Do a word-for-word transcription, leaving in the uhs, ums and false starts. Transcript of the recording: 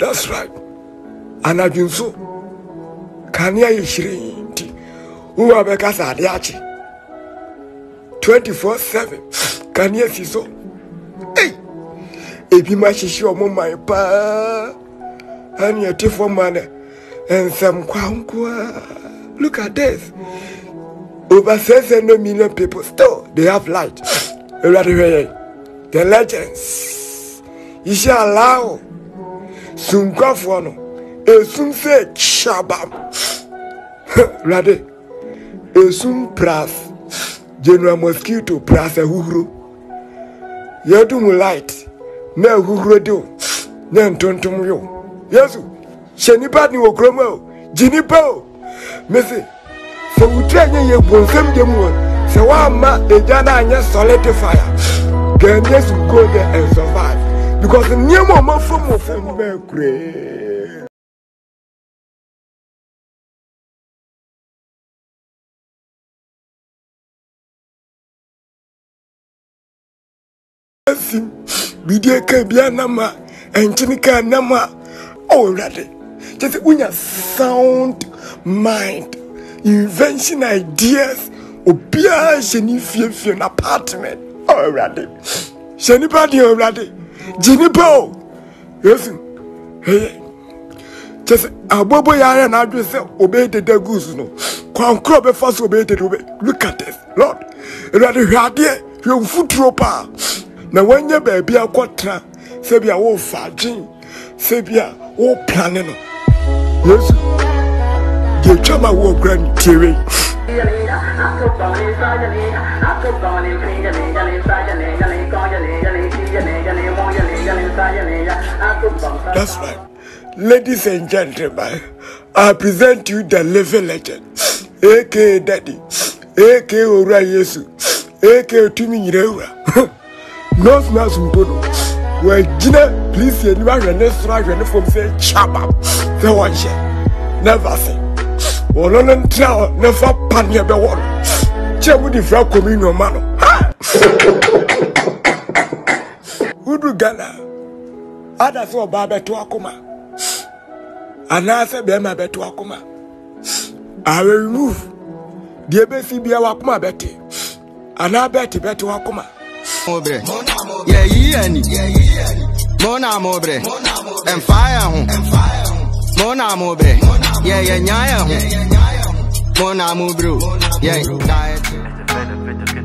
That's right. And I do so. Can you hear? Who are because I diachi twenty-four seven. Can you see so? Hey, if you must show my pa and your tifo manner and some quanqua. Look at this. Over seven million people still they have light. The legends. You shall allow soon go for no. A soon say shabam. Ready? Esum pras General Mosquito pras a huru. Yadum light na huru do na ntontom yo. Yesu shenipa ni okromo jinipo. Mese so utranye ye bonsam demu se wa ma ejana anya solidifier. Can Yesu go there and survive because nyemo ma from from be kure. Bidia ka bia nama enchinika nama already. Just unya sound mind, invention ideas, obia sheni fie fie na apartment already. Sheni body already. Jinipo. Yes. Hey. Just abobo yare na adwe se obey the goose no. Kwankro be fast obey the obey. Look at this. Lord. Already hade you foot ropa. Na wanya baby akwatra sebia wo fagin sebia wo plane no yesu je chama wo grand tire That's right. Ladies and gentlemen, I present you the living legend, aka Daddy, aka Ora Yesu, aka Tumi Nyirewura. No smells Mbono. Well, Gina, please, you never run this right when from say Chaba. The one share. Never say. Well, on tell, never pan your one. Check with the frog communion man. Who do Ghana? Others saw Baba to Akuma. And I said, Bema Beto Akuma. I will remove the A B C B Akuma Betty. And I bet Beto Akuma. Mobre, yeah, yeah, Mona Mobre, and fire, Mona Mobre, yeah, yeah, Mona Mobro, yeah, diet.